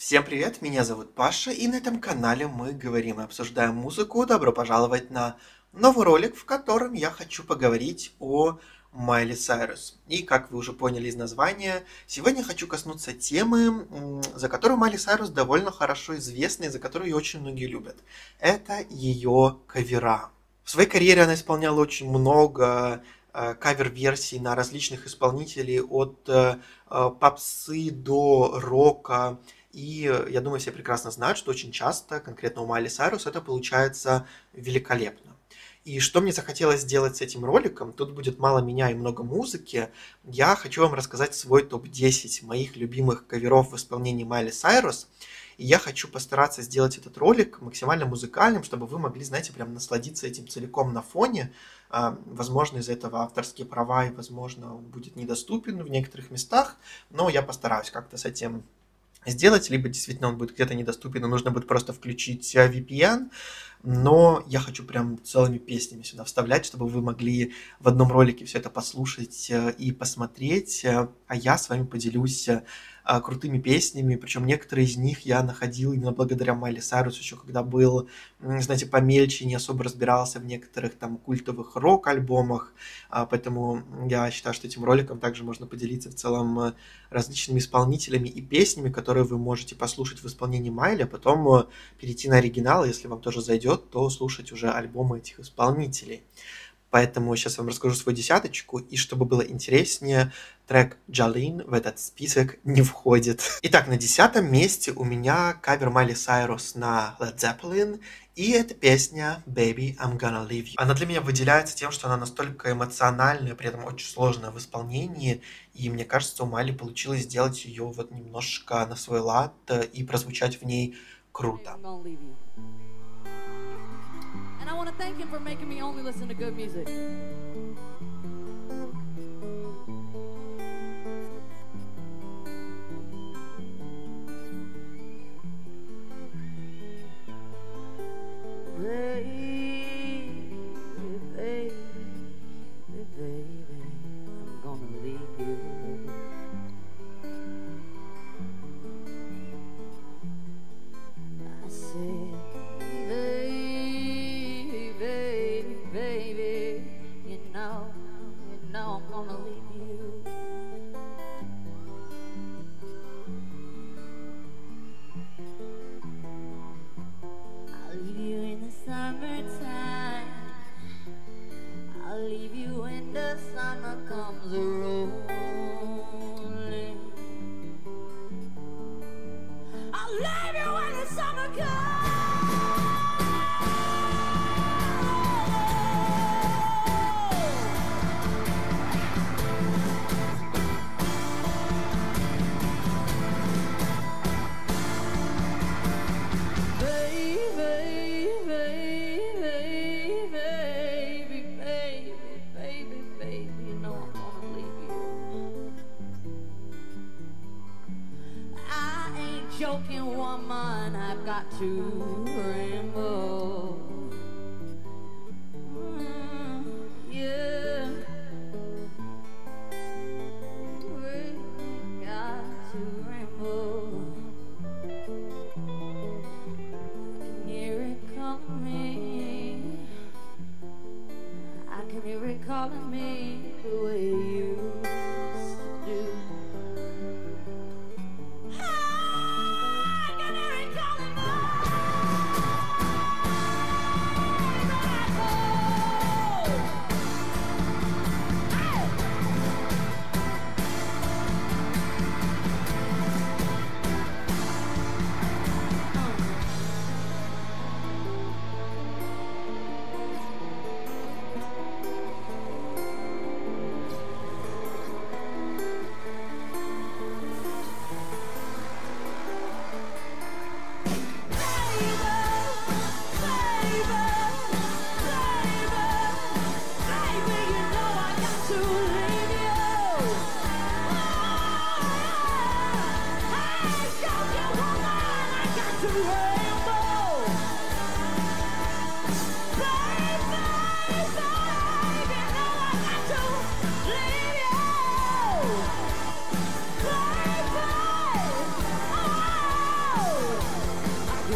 Всем привет, меня зовут Паша, и на этом канале мы говорим и обсуждаем музыку. Добро пожаловать на новый ролик, в котором я хочу поговорить о Майли Сайрус. И, как вы уже поняли из названия, сегодня хочу коснуться темы, за которую Майли Сайрус довольно хорошо известна и за которую ее очень многие любят. Это ее кавера. В своей карьере она исполняла очень много кавер-версий на различных исполнителей, от попсы до рока. И я думаю, все прекрасно знают, что очень часто, конкретно у Майли Сайрус, это получается великолепно. И что мне захотелось сделать с этим роликом, тут будет мало меня и много музыки, я хочу вам рассказать свой топ-10 моих любимых каверов в исполнении Майли Сайрус. И я хочу постараться сделать этот ролик максимально музыкальным, чтобы вы могли, знаете, прям насладиться этим целиком на фоне. Возможно, из-за этого авторские права, и, возможно, он будет недоступен в некоторых местах, но я постараюсь как-то с этим сделать, либо действительно он будет где-то недоступен, и нужно будет просто включить VPN, но я хочу прям целыми песнями сюда вставлять, чтобы вы могли в одном ролике все это послушать и посмотреть, а я с вами поделюсь крутыми песнями, причем некоторые из них я находил именно благодаря Майли Сайрус, еще когда был, знаете, помельче, не особо разбирался в некоторых там культовых рок-альбомах, поэтому я считаю, что этим роликом также можно поделиться в целом различными исполнителями и песнями, которые вы можете послушать в исполнении Майли, а потом перейти на оригинал, если вам тоже зайдет, то слушать уже альбомы этих исполнителей. Поэтому сейчас я вам расскажу свою десяточку, и чтобы было интереснее, трек «Jolene» в этот список не входит. Итак, на 10-м месте у меня кавер Майли Сайрус на Led Zeppelin, и это песня «Baby, I'm Gonna Leave You». Она для меня выделяется тем, что она настолько эмоциональная, при этом очень сложная в исполнении, и мне кажется, у Майли получилось сделать ее вот немножко на свой лад и прозвучать в ней круто. And I want to thank him for making me only listen to good music. Baby, baby, baby, I'm gonna leave you. I said, baby, you know I'm gonna leave you. I'll leave you in the summertime. I'll leave you when the summer comes rolling. I'll leave you when the summer comes. Joking woman, I've got to ramble. Yeah, we got to ramble. I can hear it calling me. I can hear it calling me the way you used to do.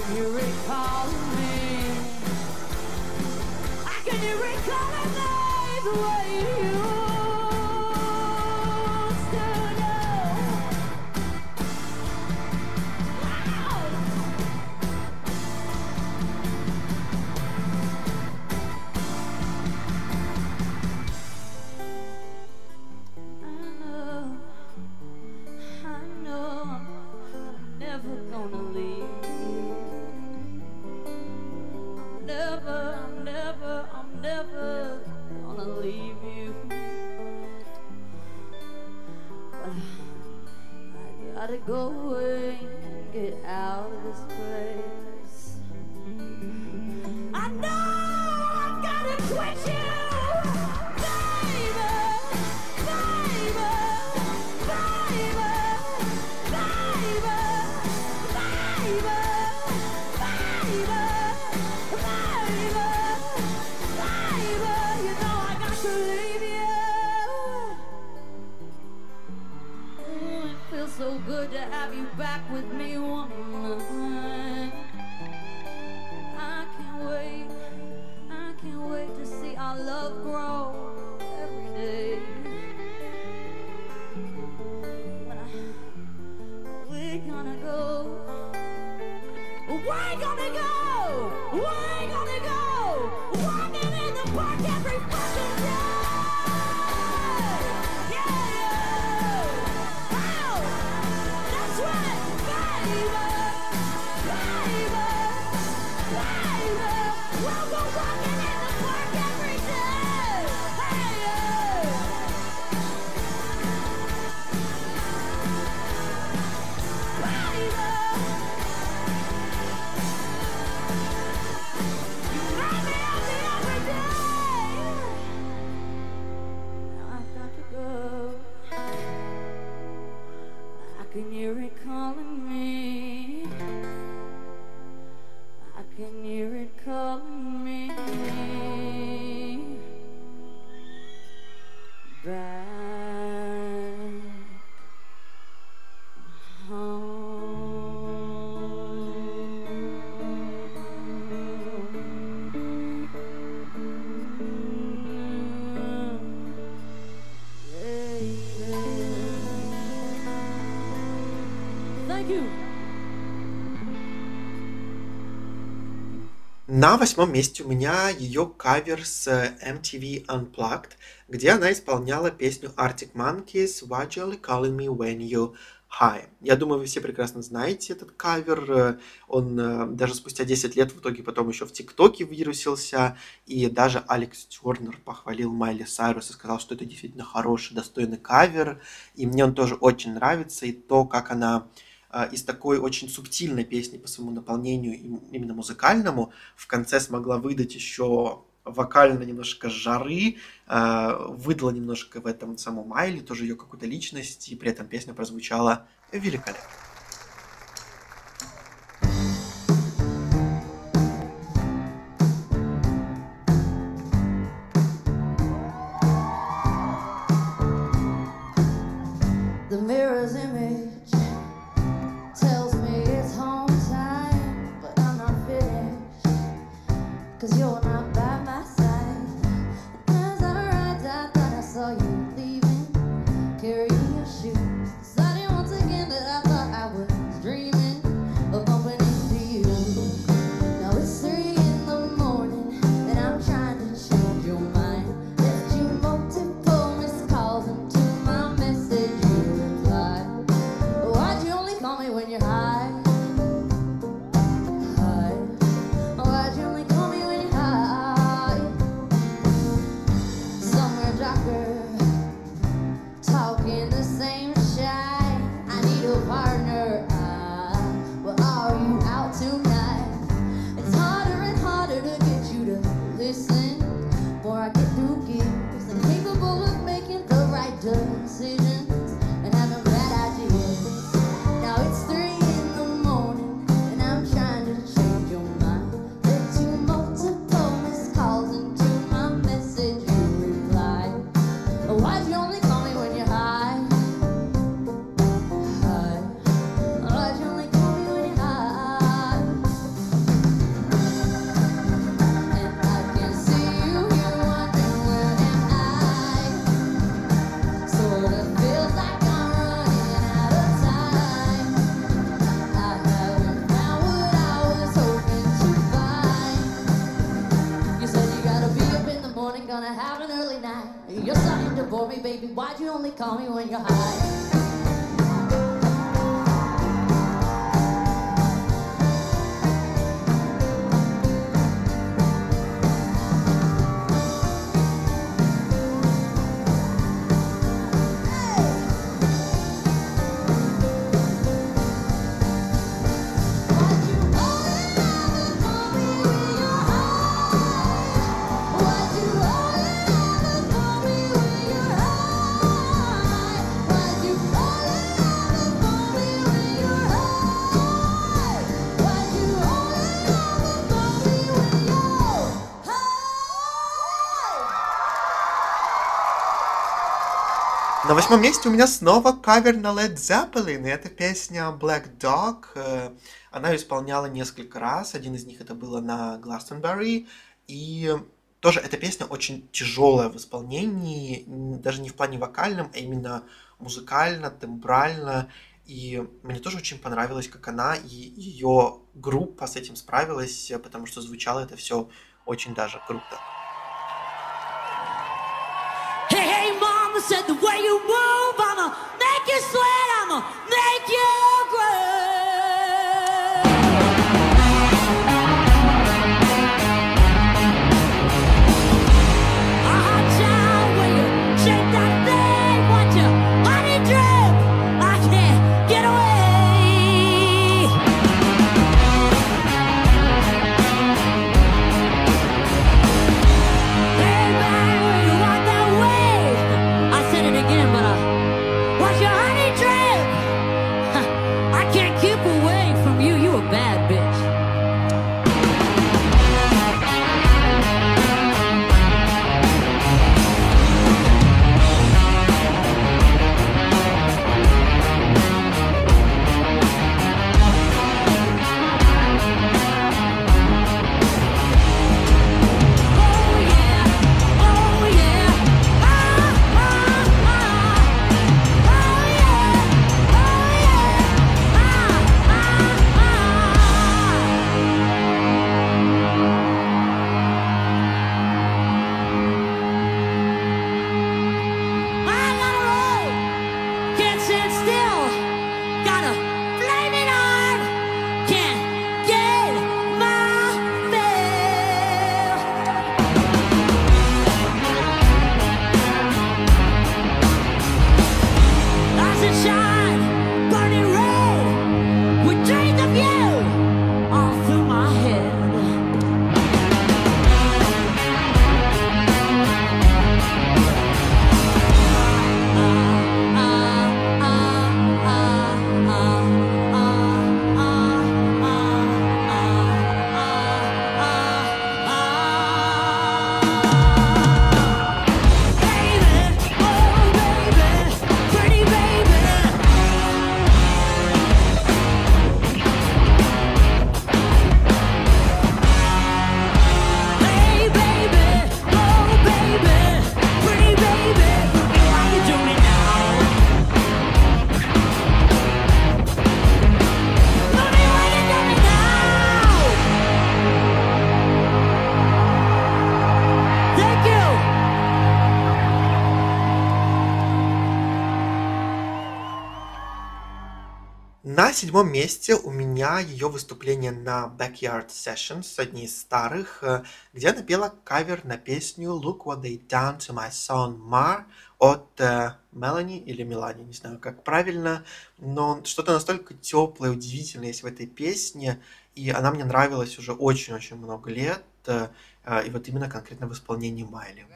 can you recall me? Can you recall me the way you used to know? Wow. I know I'm never gonna leave you. I'm never gonna leave you. But I gotta go away and get out of this place. I know I gotta quit you, baby, baby, baby, baby, baby, baby. So good to have you back with me one night. I can't wait to see our love grow every day. We're gonna go. We're gonna go. We're gonna go. Walking in the park every fucking day. Can you recalling me? Can you recall me? Back home. Thank you. На 8-м месте у меня ее кавер с MTV Unplugged, где она исполняла песню Arctic Monkeys "Why You Only Calling Me When You High". Я думаю, вы все прекрасно знаете этот кавер. Он даже спустя 10 лет в итоге потом еще в ТикТоке вирусился. И даже Алекс Тернер похвалил Майли Сайрус и сказал, что это действительно хороший, достойный кавер. И мне он тоже очень нравится. И то, как она из такой очень субтильной песни по своему наполнению, именно музыкальному, в конце смогла выдать еще вокально немножко жары, выдала немножко в этом саму Майли, тоже ее какую-то личность, и при этом песня прозвучала великолепно. The mirror's image tells me it's home time, but I'm not finished, 'cause you're not by my side. As I arrived, I thought I saw you leaving, carrying your shoes, deciding once again that I thought I was dreaming of bumping into you. Now it's 3 in the morning, and I'm trying to change your mind. Left you multiple missed calls into my message you replied. Why'd you only call me when you're high? High. Why'd you only call me when you're high? Somewhere darker, talking the same shine. I need a partner. Well, are you out tonight? It's harder and harder to get you to listen. More I get through gears, I'm capable of making the right decisions and having bad ideas. Now it's 3 in the baby, why'd you only call me when you're high? На 8-м месте у меня снова кавер на Led Zeppelin, и это песня Black Dog. Она ее исполняла несколько раз, один из них это было на Glastonbury, и тоже эта песня очень тяжелая в исполнении, даже не в плане вокальном, а именно музыкально, тембрально, и мне тоже очень понравилось, как она и ее группа с этим справилась, потому что звучало это все очень даже круто. Said the way you move, I'ma make you sweat, I'ma make you На 7-м месте у меня ее выступление на Backyard Sessions, одни из старых, где она пела кавер на песню Look What They Done to My Son Mar от Мелани или Мелани, не знаю, как правильно, но что-то настолько теплое, удивительное есть в этой песне, и она мне нравилась уже очень-очень много лет, и вот именно конкретно в исполнении Майли.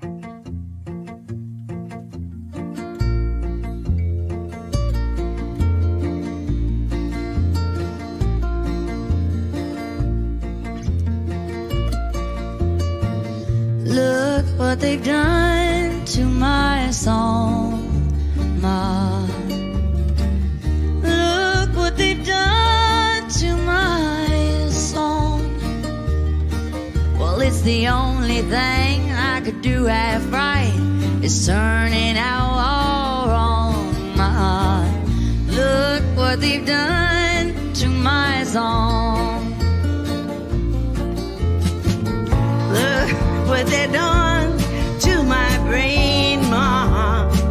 Look what they've done to my song, Ma. Look what they've done to my song. Well, it's the only thing I could do half right. It's turning out all wrong, Ma. Look what they've done to my song. Look what they've done to my brain, Ma.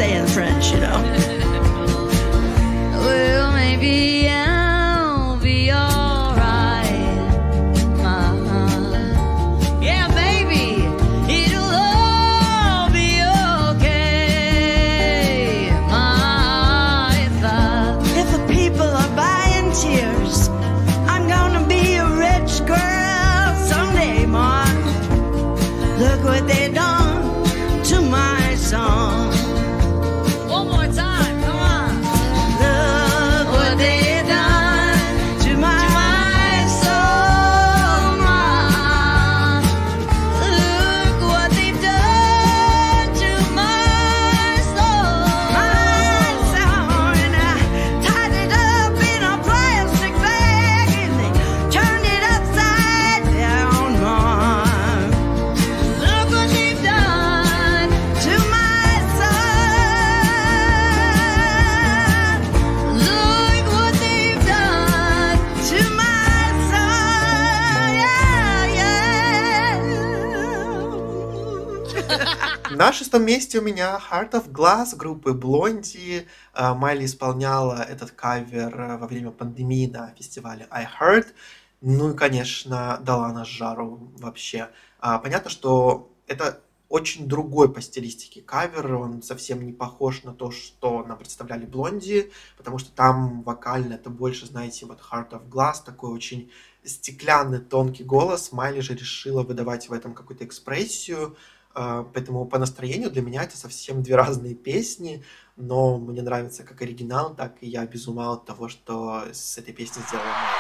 say in French, you know. Well, maybe I'll be alright. Yeah, baby, it'll all be okay. If the people are buying tears, I'm gonna be a rich girl someday, Ma. Look what they done to my song. One more time, come on. Look what they done to my soul, Ma. Look what they done to my soul. My soul. And I tied it up in a plastic bag and they turned it upside down, Ma. Look what they've done to my son. Look what they've done to my son. Yeah. На шестом месте у меня Heart of Glass группы Blondie. Майли исполняла этот кавер во время пандемии на фестивале I Heard. Ну и, конечно, дала нас жару вообще. Понятно, что это очень другой по стилистике кавер. Он совсем не похож на то, что нам представляли Блонди, потому что там вокально это больше, знаете, вот Heart of Glass, такой очень стеклянный, тонкий голос. Майли же решила выдавать в этом какую-то экспрессию. Поэтому по настроению для меня это совсем две разные песни, но мне нравится как оригинал, так и я без ума от того, что с этой песней сделала Майли.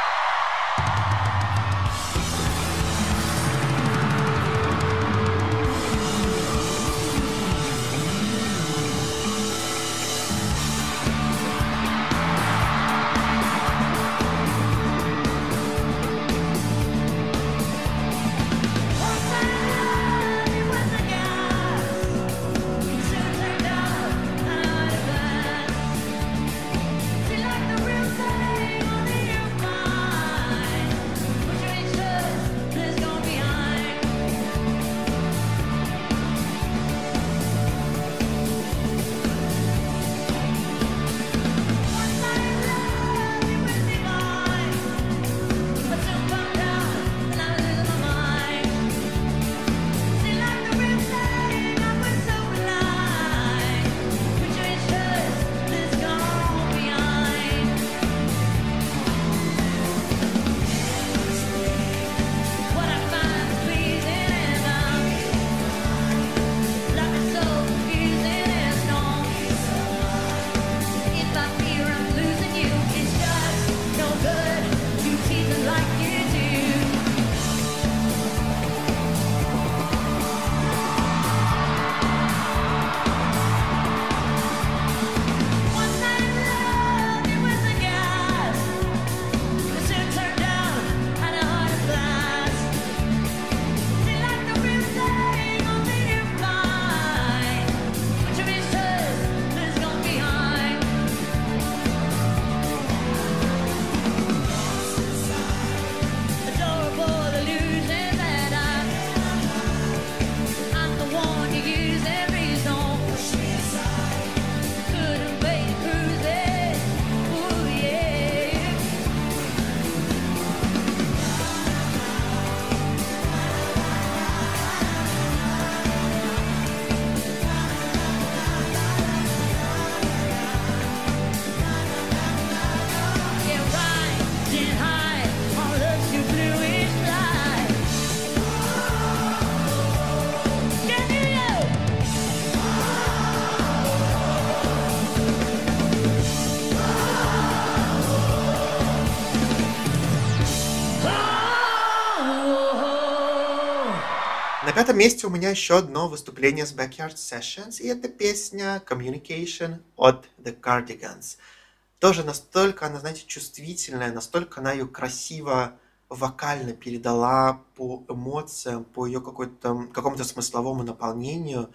На пятом месте у меня еще одно выступление с Backyard Sessions, и это песня Communication от The Cardigans. Тоже настолько она, знаете, чувствительная, настолько она ее красиво вокально передала по эмоциям, по ее какому-то смысловому наполнению.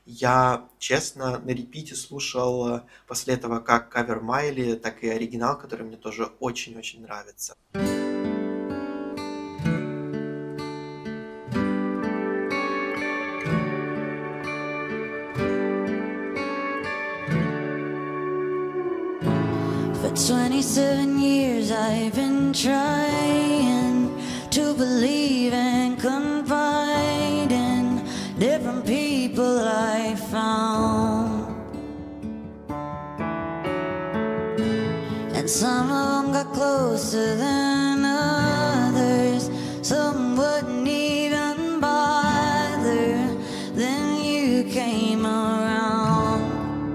Я, честно, на репите слушал после этого как кавер Майли, так и оригинал, который мне тоже очень-очень нравится. 27 years I've been trying to believe and confide in different people I found. And some of them got closer than others. Some wouldn't even bother. Then you came around.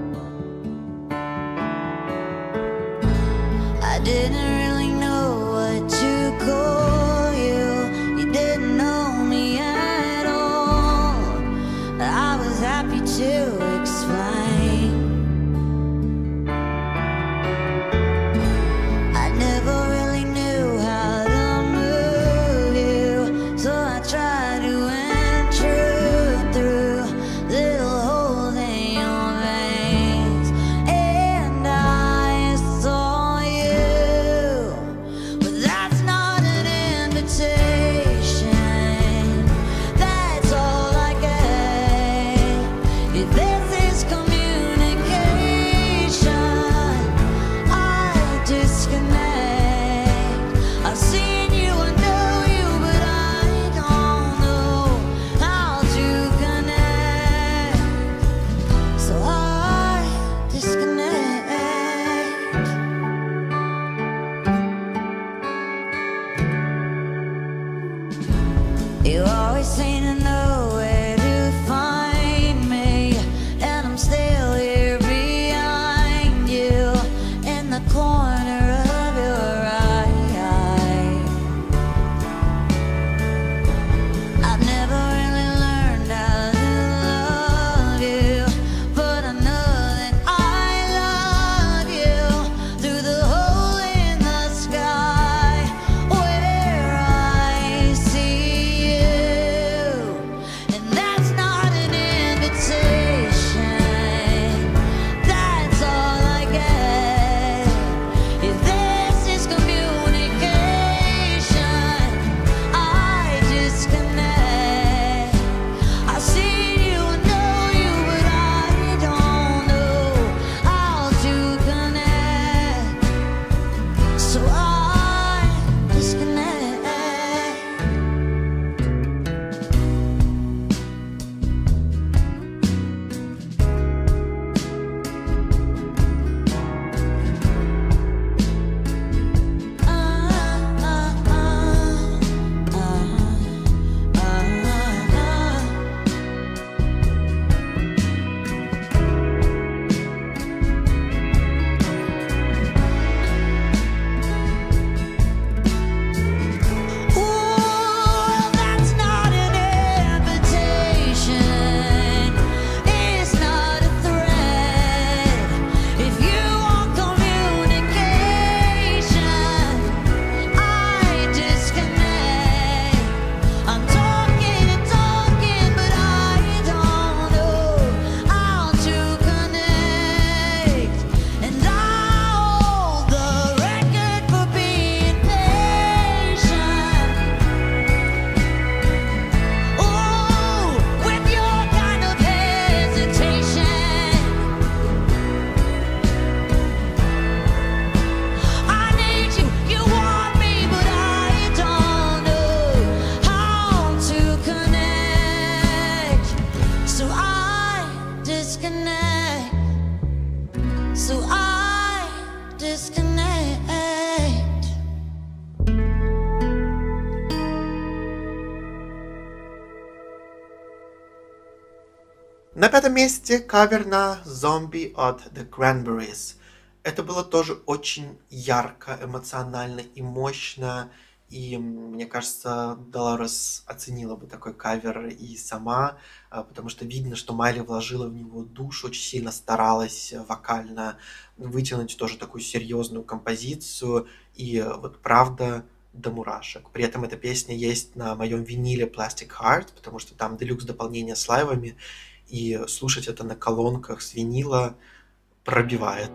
I didn't really know what to call you. You didn't know me at all. I was happy to explain. I never really knew how to move you, so I tried to intrude through little holes in your veins, and I saw you. But that's not an invitation. That's all I get. If this is communication, I disconnect. I've seen you, I know you, but I don't know how to connect. So I disconnect. You always seem to know where to find me, and I'm still here behind you in the corner of your eye. I've never really learned how to love you, but I know that I love you through the hole in the sky where I see you. And that's not an invitation. That's all I get. If this is communication, I disconnect. I see you, I know you, but I don't know how to connect. So I disconnect. Ooh, that's not an invitation. It's not a threat. If you want communication, I disconnect. I'm talking and talking, but I don't know how to connect. And I hold the record for being patient. Ooh, with your kind of hesitation, I need you, you want me, but I don't know how to connect. So I disconnect. So I disconnect. На пятом месте кавер на «Zombie» от The Cranberries. Это было тоже очень ярко, эмоционально и мощно. И мне кажется, Долорес оценила бы такой кавер и сама, потому что видно, что Майли вложила в него душу, очень сильно старалась вокально вытянуть тоже такую серьезную композицию. И вот правда до мурашек. При этом эта песня есть на моем виниле Plastic Heart, потому что там делюкс дополнение с лайвами, и слушать это на колонках с винила пробивает.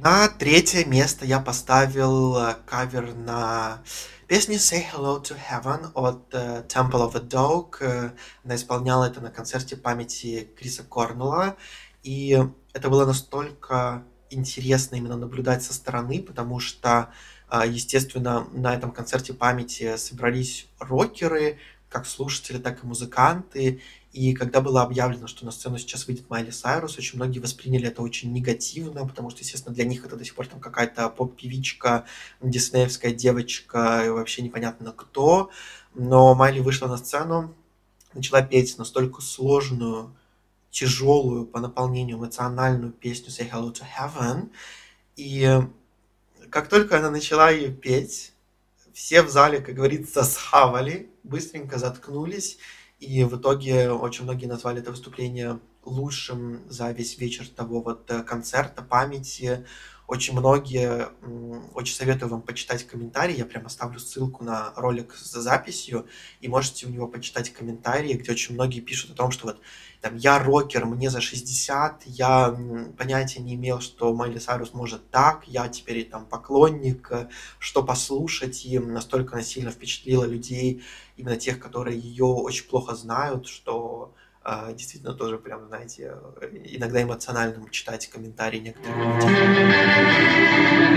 На третье место я поставил кавер на песню Say Hello to Heaven от Temple of a Dog. Она исполняла это на концерте памяти Криса Корнелла. И это было настолько интересно именно наблюдать со стороны, потому что, естественно, на этом концерте памяти собрались рокеры, как слушатели, так и музыканты. И когда было объявлено, что на сцену сейчас выйдет Майли Сайрус, очень многие восприняли это очень негативно, потому что, естественно, для них это до сих пор там какая-то поп-певичка, диснеевская девочка, и вообще непонятно кто. Но Майли вышла на сцену, начала петь настолько сложную, тяжелую по наполнению эмоциональную песню Say Hello to Heaven. И как только она начала ее петь, все в зале, как говорится, схавали, быстренько заткнулись, и в итоге очень многие назвали это выступление лучшим за весь вечер того вот концерта памяти. Очень многие, очень советую вам почитать комментарии, я прям оставлю ссылку на ролик с записью, и можете у него почитать комментарии, где очень многие пишут о том, что вот там я рокер, мне за 60, я понятия не имел, что Майли Сайрус может так, я теперь там поклонник, что послушать, и настолько она сильно впечатлила людей, именно тех, которые ее очень плохо знают, что действительно тоже прям, знаете, иногда эмоционально читать комментарии некоторых людей.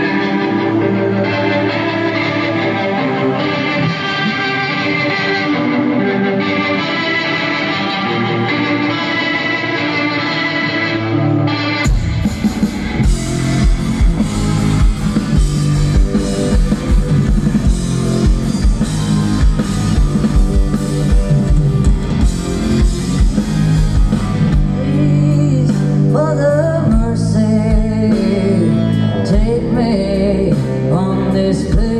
Please, for the mercy, take me on this place.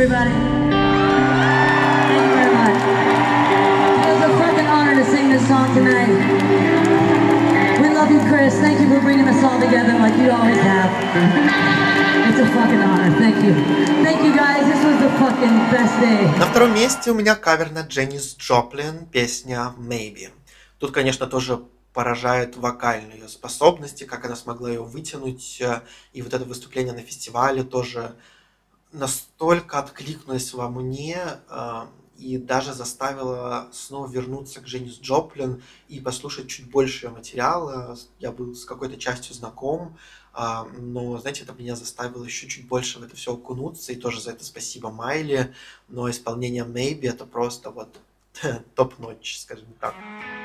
everybody. Thank you very much. It was a fucking honor to sing this song tonight. We love you, Chris. Thank you for bringing us all together like you always have. It's a fucking honor. Thank you. Thank you, guys. This was the fucking best day. На втором месте у меня кавер на Дженнис Джоплин, песня «Maybe». Тут, конечно, тоже поражает вокальные ее способности, как она смогла ее вытянуть. И вот это выступление на фестивале тоже настолько откликнулось во мне и даже заставило снова вернуться к Дженнис Джоплин и послушать чуть больше ее материала. Я был с какой-то частью знаком, но, знаете, это меня заставило еще чуть больше в это все окунуться, и тоже за это спасибо Майли. Но исполнение Maybe это просто вот топ-нотч, скажем так.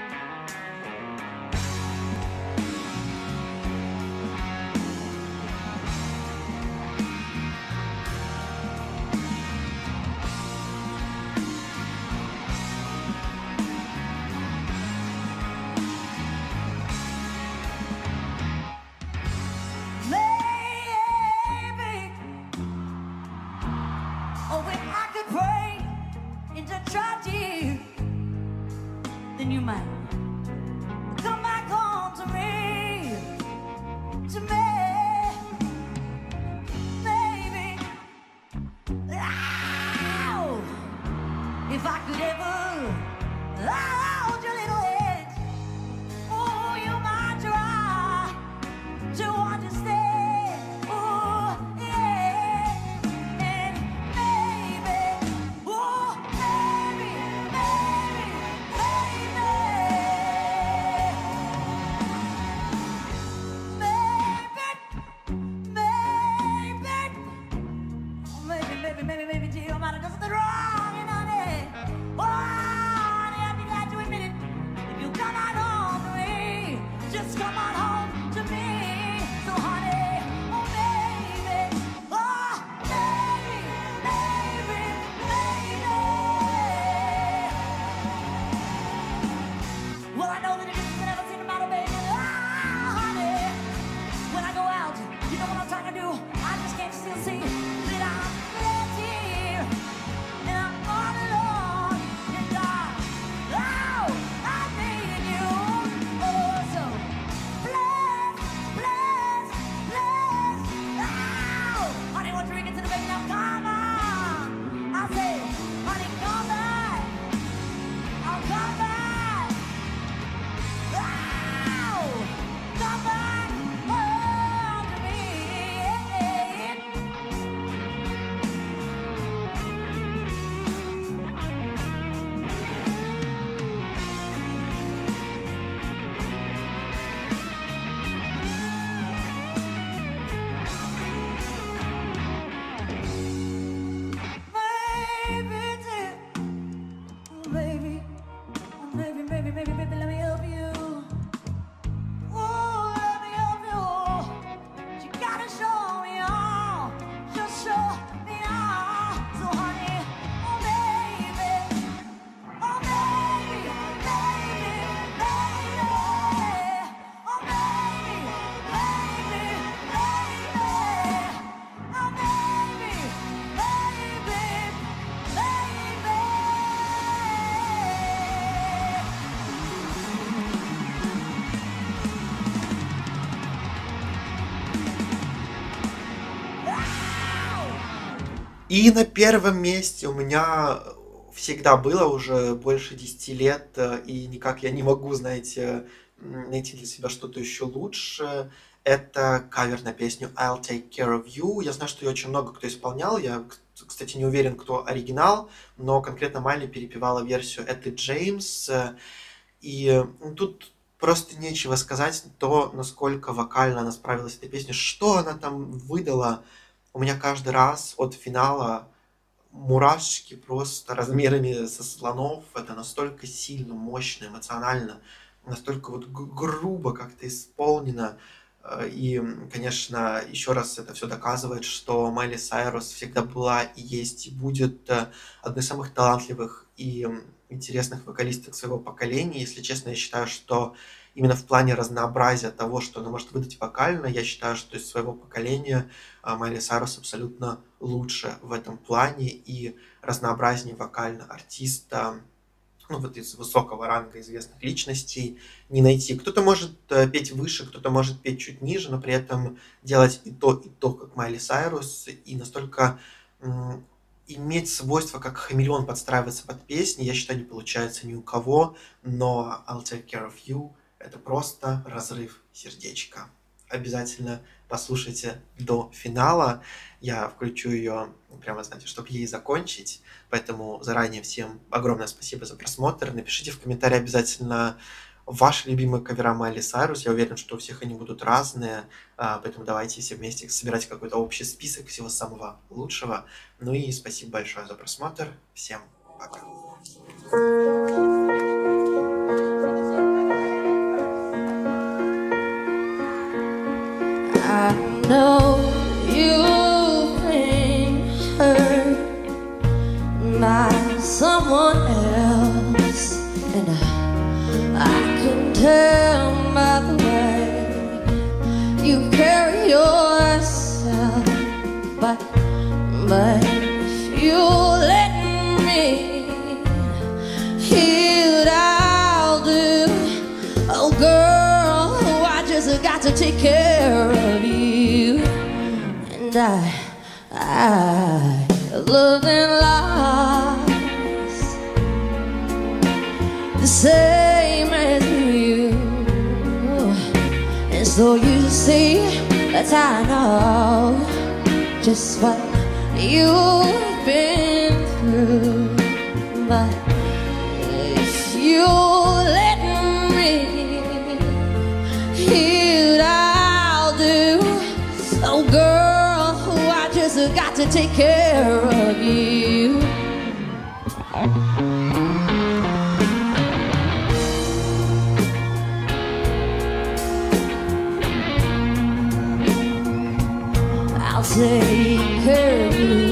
Then you might come back home to me, baby. Oh, if I could ever hold your little head, oh, you might try to understand, oh, yeah, and maybe, oh, maybe. Maybe, dear, I might have done something wrong, you know that. Oh, honey, I'd be glad to admit it. If you come on home to me, just come on home to me. So, honey, oh, baby, oh, baby. Well, I know that it isn't never seem to matter, baby. Oh, honey, when I go out, you know what I'm trying to do. I just can't still see that I'm Baby, let me help you. Oh, let me help you. You gotta show me all. Just show me all. So, honey, oh, baby. Oh, baby. Oh, И на первом месте у меня всегда было уже больше 10 лет, и никак я не могу, знаете, найти для себя что-то еще лучше. Это кавер на песню I'll Take Care of You. Я знаю, что ее очень много кто исполнял. Я, кстати, не уверен, кто оригинал, но конкретно Майли перепевала версию Этты Джеймс. И тут просто нечего сказать то, насколько вокально она справилась с этой песней, что она там выдала. У меня каждый раз от финала мурашки просто размерами со слонов. Это настолько сильно, мощно, эмоционально, настолько вот грубо как-то исполнено. И, конечно, еще раз это все доказывает, что Майли Сайрус всегда была и есть, и будет одной из самых талантливых и интересных вокалисток своего поколения. Если честно, я считаю, что именно в плане разнообразия того, что она может выдать вокально, я считаю, что из своего поколения Майли Сайрус абсолютно лучше в этом плане, и разнообразнее вокально артиста, ну, вот из высокого ранга известных личностей не найти. Кто-то может петь выше, кто-то может петь чуть ниже, но при этом делать и то, как Майли Сайрус, и настолько иметь свойство, как хамелеон, подстраиваться под песни, я считаю, не получается ни у кого, но I'll Take Care of You — это просто разрыв сердечка. Обязательно послушайте до финала. Я включу ее прямо, знаете, чтобы ей закончить. Поэтому заранее всем огромное спасибо за просмотр. Напишите в комментарии обязательно ваши любимые кавера Майли Сайрус. Я уверен, что у всех они будут разные. Поэтому давайте все вместе собирать какой-то общий список всего самого лучшего. Ну и спасибо большое за просмотр. Всем пока. I know you've been hurt by someone else, and I can tell by the way you carry yourself, but if you let me heal, I'll do. Oh girl, I just got to take care of you, and I lived in lies the same as you, and so you see that I know just what you've been through, but if you let me heal, I'll do. Oh girl, I just got to take care of you. I'll take care of you.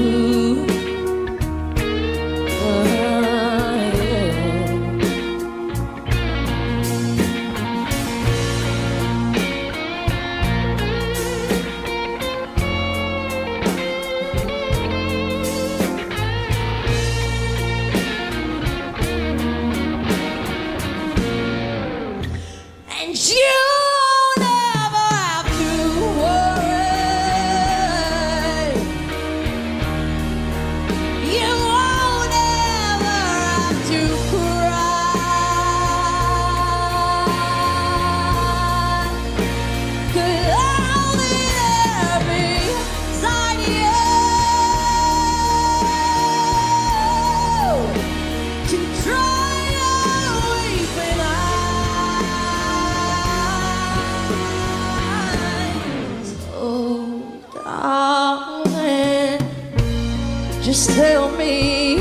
Just tell me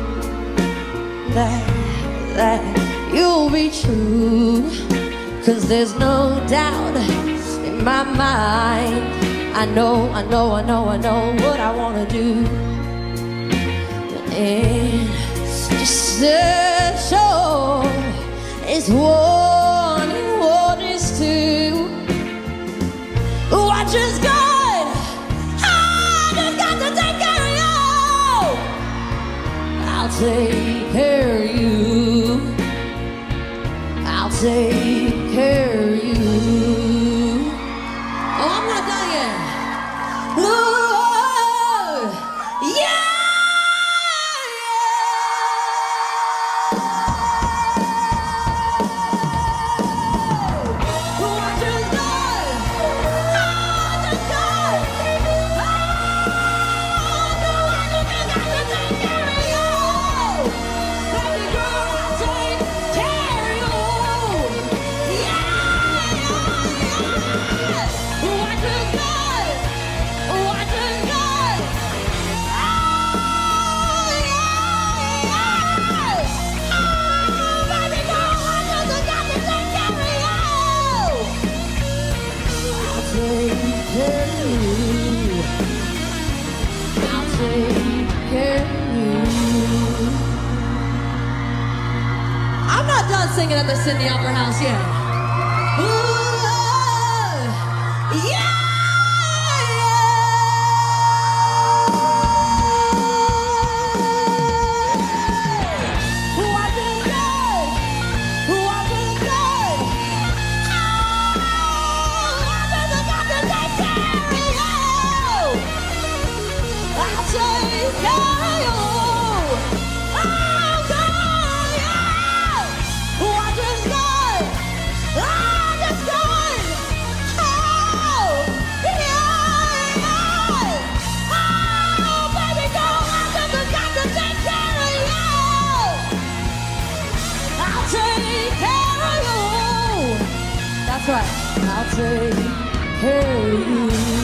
that you'll be true, 'cause there's no doubt in my mind. I know what I wanna do, and just as sure as one and one is two. Watch us go. I'll take care of you. I'll take care of you. Oh, I'm not done yet. Ooh, yeah! I'm not done singing at the Sydney Opera House yet. take care of you. That's right, I'll take care of you.